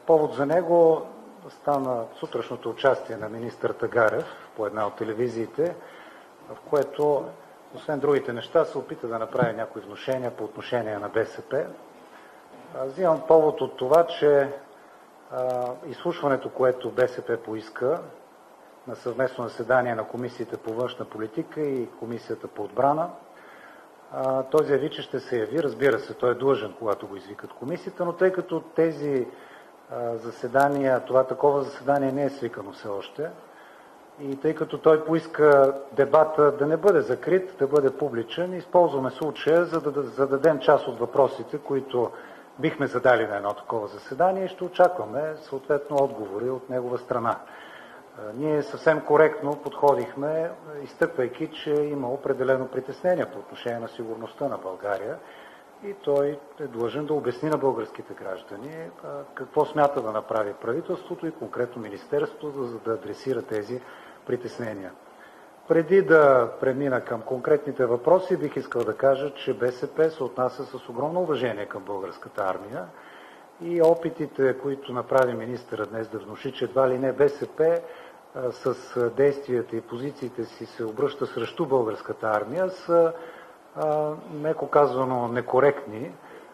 Повод за него стана сутрешното участие на министър Тагарев по една от телевизиите, в което, освен другите неща, се опита да направи някои внушения по отношение на БСП. Взимам повод от това, че изслушването, което БСП поиска на съвместно заседание на Комисията по външна политика и Комисията по отбрана, той заяви, че ще се яви. Разбира се, той е длъжен, когато го извикат комисията, но тъй като тези заседания, такова заседание не е свикано все още, и тъй като той поиска дебата да не бъде закрит, да бъде публичен, използваме случая, за да зададем част от въпросите, които бихме задали на едно такова заседание, и ще очакваме съответно отговори от негова страна. Ние съвсем коректно подходихме, изтъквайки, че има определено притеснение по отношение на сигурността на България и той е длъжен да обясни на българските граждани какво смята да направи правителството и конкретно министерството, за да адресира тези притеснения. Преди да премина към конкретните въпроси, бих искал да кажа, че БСП се отнася с огромно уважение към българската армия и опитите, които направи министъра днес да внуши, че едва ли не БСП с действията и позициите си се обръща срещу българската армия, са, меко казано, некоректни.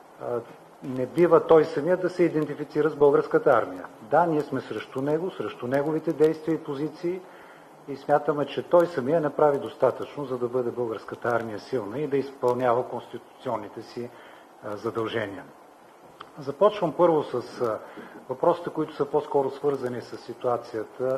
Не бива той самия да се идентифицира с българската армия. Да, ние сме срещу него, срещу неговите действия и позиции и смятаме, че той самия не прави достатъчно, за да бъде българската армия силна и да изпълнява конституционните си задължения. Започвам първо с въпросите, които са по-скоро свързани с ситуацията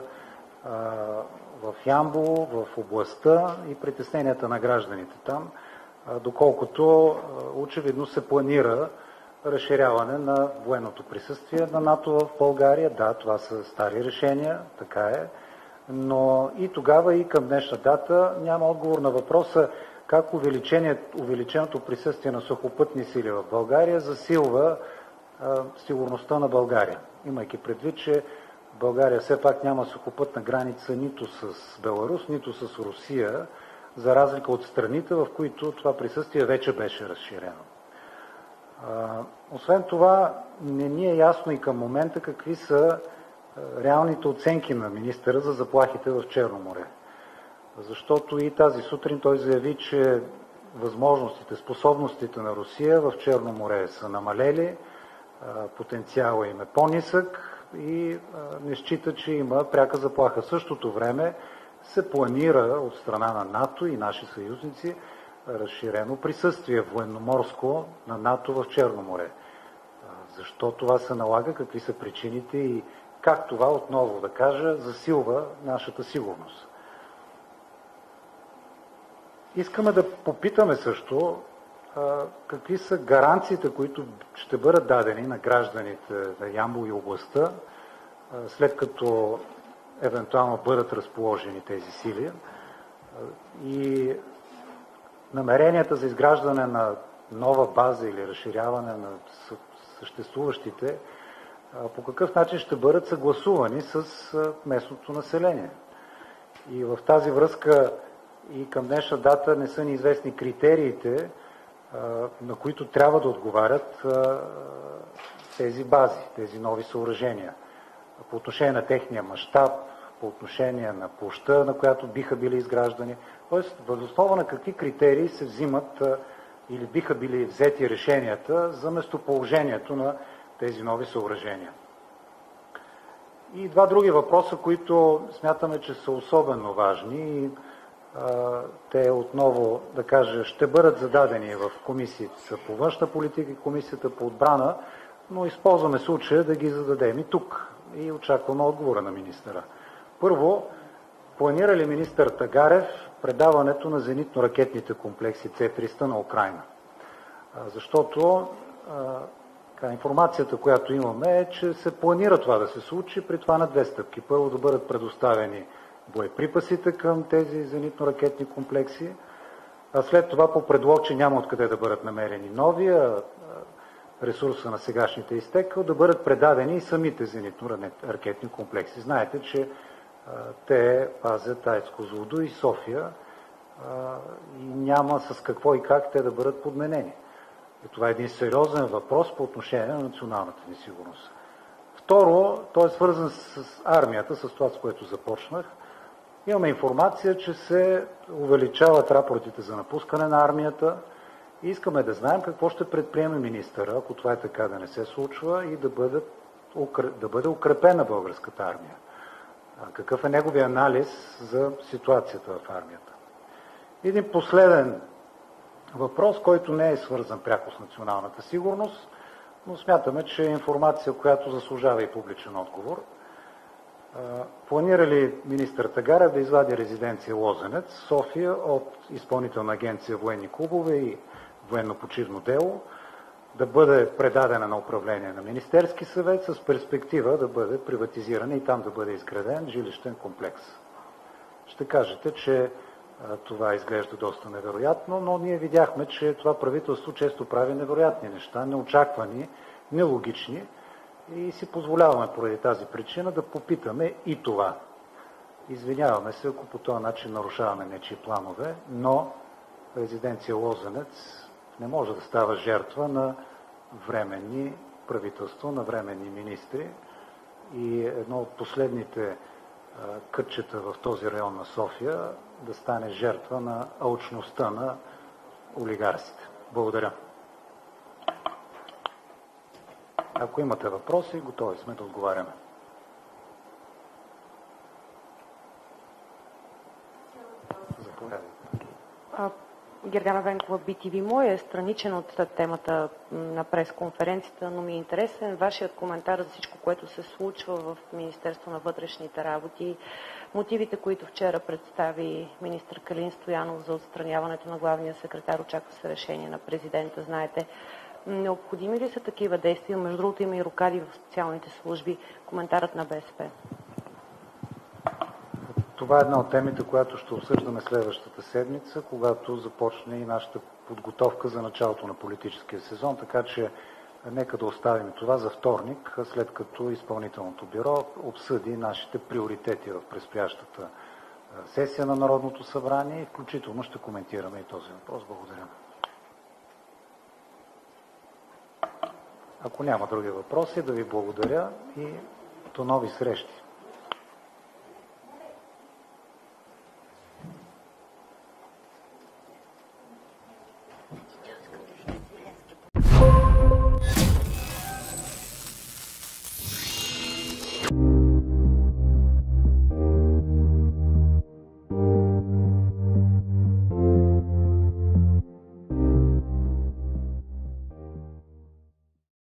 в Ямбол, в областта и притесненията на гражданите там, доколкото очевидно се планира разширяване на военното присъствие на НАТО в България. Да, това са стари решения, така е, но и тогава, и към днешна дата няма отговор на въпроса как увеличеното присъствие на сухопътни сили в България засилва сигурността на България. Имайки предвид, че България все пак няма сухопътна граница нито с Беларус, нито с Русия, за разлика от страните, в които това присъствие вече беше разширено. Освен това, не ни е ясно и към момента какви са реалните оценки на министъра за заплахите в Черно море. Защото и тази сутрин той заяви, че възможностите, способностите на Русия в Черно море са намалели, потенциалът им е по-нисък и не счита, че има пряка заплаха. В същото време се планира от страна на НАТО и наши съюзници разширено присъствие военноморско на НАТО в Черно море. Защо това се налага, какви са причините и как това, отново да кажа, засилва нашата сигурност. Искаме да попитаме също какви са гаранциите, които ще бъдат дадени на гражданите на Ямбол и областта, след като евентуално бъдат разположени тези сили, и намеренията за изграждане на нова база или разширяване на съществуващите, по какъв начин ще бъдат съгласувани с местното население. И в тази връзка и към днешна дата не са ни известни критериите, на които трябва да отговарят тези бази, тези нови съоръжения. По отношение на техния мащаб, по отношение на площта, на която биха били изграждани. Тоест, въз основа на какви критерии се взимат или биха били взети решенията за местоположението на тези нови съоръжения. И два други въпроса, които смятаме, че са особено важни и те отново, да кажа, ще бъдат зададени в Комисията по външна политика и Комисията по отбрана, но използваме случая да ги зададем и тук и очакваме отговора на министъра. Първо, планира ли министър Тагарев предаването на зенитно-ракетните комплекси С-300 на Украйна? Защото информацията, която имаме, е, че се планира това да се случи, при това на две стъпки. Първо, да бъдат предоставени боеприпасите към тези зенитно-ракетни комплекси, а след това по предлог, че няма откъде да бъдат намерени нови, ресурса на сегашните изтекал, да бъдат предадени и самите зенитно-ракетни комплекси. Знаете, че те пазят АЕЦ Козлодуй и София и няма с какво и как те да бъдат подменени. И това е един сериозен въпрос по отношение на националната ни сигурност. Второ, той е свързан с армията, с това, с което започнах. Имаме информация, че се увеличават рапортите за напускане на армията и искаме да знаем какво ще предприеме министъра, ако това е така да не се случва и да бъде укрепена българската армия. Какъв е неговия анализ за ситуацията в армията? Един последен въпрос, който не е свързан пряко с националната сигурност, но смятаме, че е информация, която заслужава и публичен отговор. Планира ли министър Тагарев да извади резиденция Лозенец, София, от Изпълнителна агенция военни клубове и военно-почивно дело, да бъде предадена на управление на Министерски съвет с перспектива да бъде приватизирана и там да бъде изграден жилищен комплекс? Ще кажете, че това изглежда доста невероятно, но ние видяхме, че това правителство често прави невероятни неща, неочаквани, нелогични и си позволяваме поради тази причина да попитаме и това. Извиняваме се, ако по този начин нарушаваме нечии планове, но резиденция Лозенец не може да става жертва на временни правителства, на временни министри и едно от последните кътчета в този район на София да стане жертва на алчността на олигарсите. Благодаря. Ако имате въпроси, готови сме да отговаряме. Заповядайте. Гергана Венкова, BTV. Мой е страничен от темата на пресконференцията, но ми е интересен вашият коментар за всичко, което се случва в Министерство на вътрешните работи. Мотивите, които вчера представи министър Калин Стоянов за отстраняването на главния секретар, очаква се решение на президента, знаете. Необходими ли са такива действия? Между другото има и рокади в социалните служби. Коментарът на БСП. Това е една от темите, която ще обсъждаме следващата седмица, когато започне и нашата подготовка за началото на политическия сезон, така че нека да оставим това за вторник, след като изпълнителното бюро обсъди нашите приоритети в предстоящата сесия на Народното събрание и включително ще коментираме и този въпрос. Благодаря. Ако няма други въпроси, да ви благодаря и до нови срещи.